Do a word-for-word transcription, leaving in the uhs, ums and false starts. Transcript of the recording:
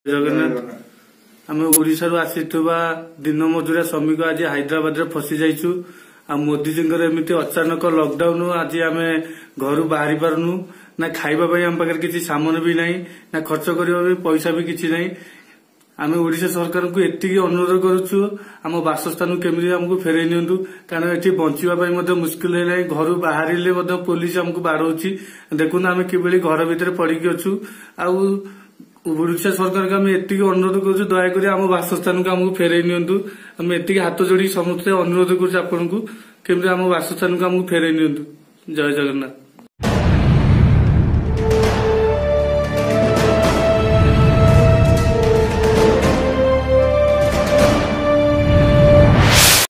जगन्नाथ आम ओडिशा आसीथुबा दिन मजुरिया श्रमिक आज हैदराबाद रे फसी जाइछु। आ मोदी जी एमती अचानक लॉकडाउन आज आम घर बाहरी पारनु ना खाइबा पई आम पाखरे किछि सामान भी नहीं ना खर्च करबा भी पैसा भी किछि नहीं। आम ओडिशा सरकार को एतिकी अनुरोध करूछु आम बासस्थान केमिति हमको फेरई नियंतु कारण एठी बंचिबा पई मते मुश्किल है। घर बाहरिले मते पुलिस हमको बाड़ौछि देखुन आम किबेली घर भितर पड़िकी अछु। आ ओडिशा सरकार को आम एतिकी अनुरोध करूछु दयाकोरी आम बासस्थान को हमको फेरई नियंतु। आम एतिकी हाथ जोड़ी समस्त अनुरोध करूछु आपन को केमिति आम बासस्थान को हमको फेरई नियंतु। जय जगन्नाथ।